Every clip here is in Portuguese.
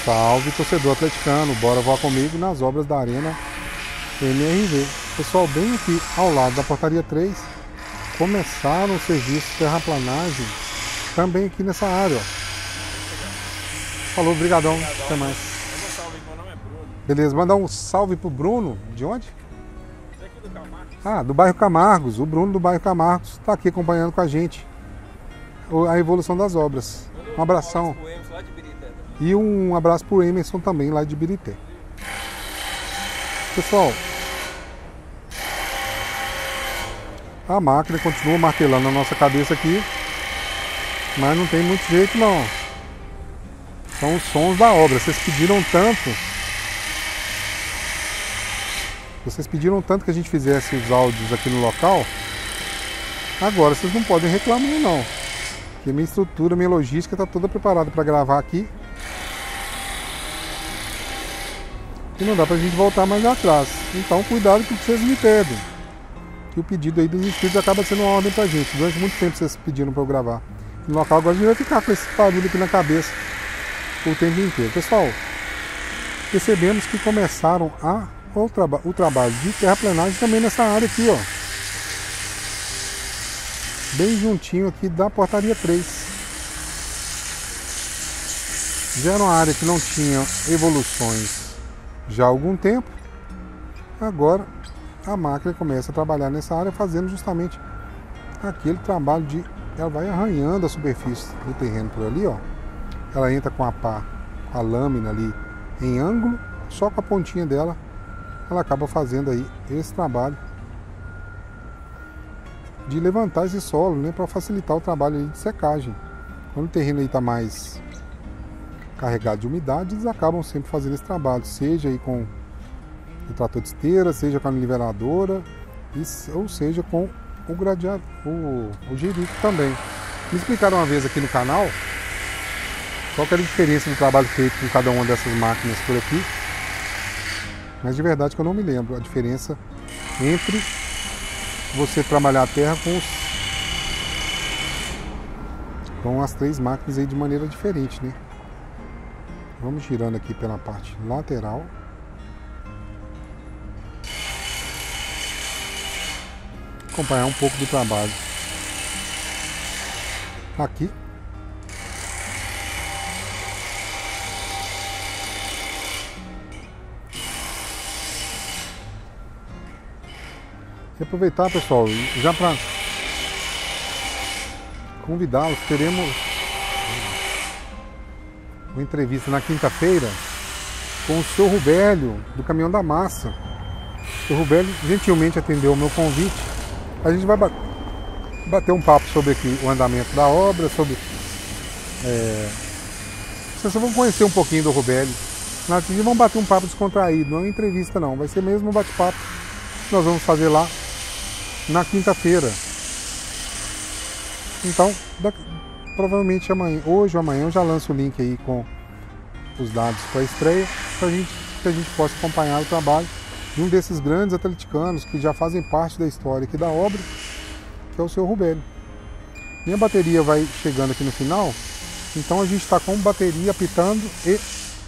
Salve, torcedor atleticano, bora voar comigo nas obras da Arena MRV. Pessoal, bem aqui ao lado da portaria 3, começaram o serviço de terraplanagem também aqui nessa área, ó. Falou, brigadão, até mais. Meu nome é Bruno. Beleza, mandar um salve pro Bruno, de onde? Daqui do Camargo. Ah, do bairro Camargos, o Bruno do bairro Camargos está aqui acompanhando com a gente a evolução das obras. Um abração. E um abraço pro Emerson também, lá de Birité. Pessoal, a máquina continua martelando na nossa cabeça aqui, mas não tem muito jeito não. São os sons da obra. Vocês pediram tanto que a gente fizesse os áudios aqui no local. Agora vocês não podem reclamar não, porque minha estrutura, minha logística está toda preparada para gravar aqui. E não dá pra gente voltar mais atrás. Então cuidado com o que vocês me pedem. Que o pedido aí dos inscritos acaba sendo uma ordem pra gente. Durante muito tempo vocês pediram pra eu gravar. No local agora a gente vai ficar com esse barulho aqui na cabeça o tempo inteiro. Pessoal, percebemos que começaram o trabalho de terraplanagem também nessa área aqui, ó. Bem juntinho aqui da portaria 3. Já era uma área que não tinha evoluções já há algum tempo. Agora a máquina começa a trabalhar nessa área, fazendo justamente aquele trabalho de... Ela vai arranhando a superfície do terreno por ali, ó. Ela entra com a pá, com a lâmina ali em ângulo, só com a pontinha dela ela acaba fazendo aí esse trabalho de levantar esse solo, né, para facilitar o trabalho aí de secagem. Quando o terreno aí está mais carregado de umidade, eles acabam sempre fazendo esse trabalho, seja aí com o trator de esteira, seja com a niveladora, ou seja com o gradeador, o jerico também. Me explicaram uma vez aqui no canal qual que era a diferença do trabalho feito com cada uma dessas máquinas por aqui, mas de verdade que eu não me lembro a diferença entre você trabalhar a terra com as três máquinas aí de maneira diferente, né? Vamos girando aqui pela parte lateral. Acompanhar um pouco do trabalho aqui. E aproveitar, pessoal, já para convidá-los, teremos uma entrevista na quinta-feira com o seu Rubélio, do Caminhão da Massa. O seu Rubélio gentilmente atendeu o meu convite. A gente vai bater um papo sobre aqui o andamento da obra, sobre... Vocês vão conhecer um pouquinho do Rubélio. Na verdade, vão bater um papo descontraído, não é uma entrevista não, vai ser mesmo um bate-papo que nós vamos fazer lá na quinta-feira. Então, provavelmente hoje ou amanhã eu já lanço o link aí com os dados para a estreia, para que a gente possa acompanhar o trabalho de um desses grandes atleticanos que já fazem parte da história aqui da obra, que é o seu Rubélio. Minha bateria vai chegando aqui no final, então a gente está com bateria apitando e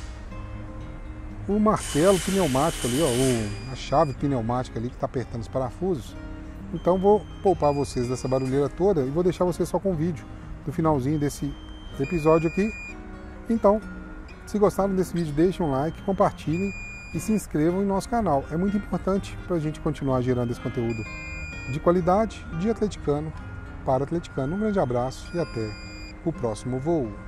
o martelo pneumático ali, ó, a chave pneumática ali que está apertando os parafusos. Então vou poupar vocês dessa barulheira toda e vou deixar vocês só com o vídeo do finalzinho desse episódio aqui. Então, se gostaram desse vídeo, deixem um like, compartilhem e se inscrevam em nosso canal. É muito importante para a gente continuar gerando esse conteúdo de qualidade, de atleticano para atleticano. Um grande abraço e até o próximo voo.